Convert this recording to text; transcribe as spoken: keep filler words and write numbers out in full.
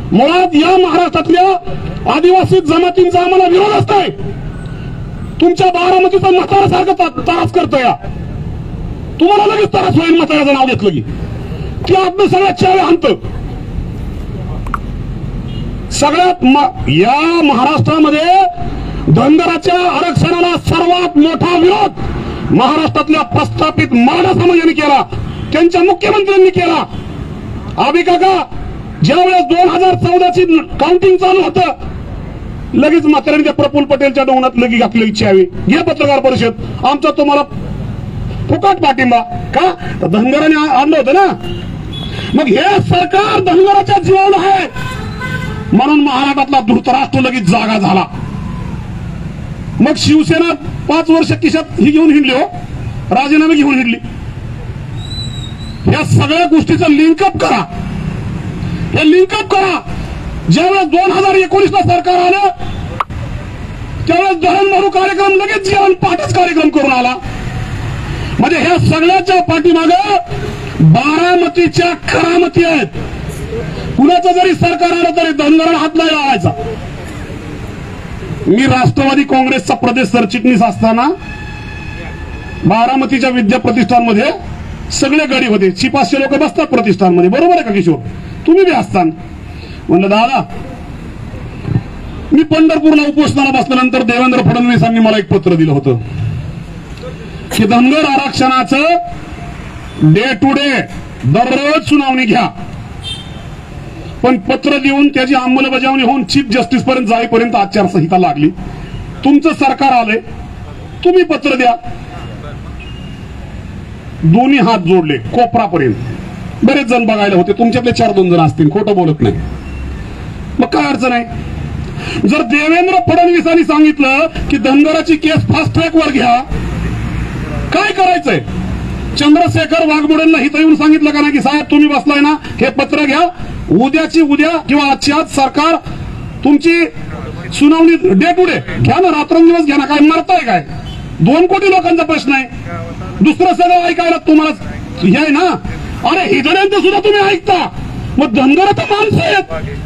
मुळात या महाराष्ट्रातल्या आदिवासी जमातींचा आम्हाला विरोधच नाही. तुमच्या बारामतीचा म्हाताऱ्यासारखं त्रास करतोय. तुम्हाला लगेच त्रास होईल म्हाताऱ्याचं नाव घेतलं की ती आपलं सगळ्यात चावे आणत. सगळ्यात या महाराष्ट्रामध्ये धनगराच्या आरक्षणाला सर्वात मोठा विरोध महाराष्ट्रातल्या प्रस्थापित मराठा समाजाने केला, त्यांच्या मुख्यमंत्र्यांनी केला. आबी काका ज्यावेळेस दोन हजार चौदाची काउंटिंग चालू होतं, लगेच म्हाताऱ्याने त्या प्रफुल्ल पटेलच्या डोंगणात लगी घातली इच्छा हवी. घे पत्रकार परिषद, आमचा तुम्हाला फुकट पाठिंबा. का तर धनगराने आणलं होतं ना. मग हे सरकार धनगराच्या जीवावर आहे म्हणून महाराष्ट्रातला धृतराष्ट्र लगेच जागा झाला. मग शिवसेना पाच वर्ष किशात ही घेऊन हिंडली, हो राजीनामे घेऊन हिंडली. या सगळ्या गोष्टीचं लिंकअप करा, हे लिंकअप करा. ज्यावेळेस दोन हजार एकोणीस ला सरकार आलं त्यावेळेस धरण भरू कार्यक्रम लगेच जीवन पाठच कार्यक्रम करून आला. म्हणजे ह्या सगळ्याच्या पाठीमागं बारामतीच्या करामती आहेत. कुणाचं जरी सरकार आलं तरी धनगराला हात नाही लावायचा. मी राष्ट्रवादी काँग्रेसचा प्रदेश सरचिटणीस असताना बारामतीच्या विद्या प्रतिष्ठानमध्ये सगळे गडी होते. पाचशे लोक बसतात प्रतिष्ठानमध्ये, बरोबर आहे का किशोर? तुम्ही बी असतान. म्हणलं दादा, मी पंढरपूरला उपोषणाला बसल्यानंतर देवेंद्र फडणवीसांनी मला एक पत्र दिलं होतं की धनगर आरक्षणाचं डे टू डे दररोज सुनावणी घ्या, पण पत्र देऊन त्याची अंमलबजावणी होऊन चीफ जस्टिस पर्यंत जाईपर्यंत आचारसंहिता लागली. तुमचं सरकार आलंय, तुम्ही पत्र द्या. दोन्ही हात जोडले कोपरापर्यंत. बरेच जण बघायला होते, तुमच्यातले चार दोन जण असतील, खोटं बोलत नाही. मग काय अडचण आहे? जर देवेंद्र फडणवीसांनी सांगितलं की धनगराची केस फास्ट ट्रॅक वर घ्या, काय करायचंय? चंद्रशेखर वाघमोडेंना हिथं येऊन सांगितलं का नाही की साहेब तुम्ही बसलाय ना, हे पत्र घ्या, उद्याची उद्या किंवा आजची आज सरकार तुमची सुनावणी डे टू डे घ्या ना, रात्रंदिवस घ्या ना. काय मरताय काय? दोन कोटी लोकांचा प्रश्न आहे. दुसरं सगळं ऐकायला तुम्हाला हे आहे ना. अरे हिजड्यांचं सुद्धा तुम्ही ऐकता, मग धनगर तर माणसं आहेत.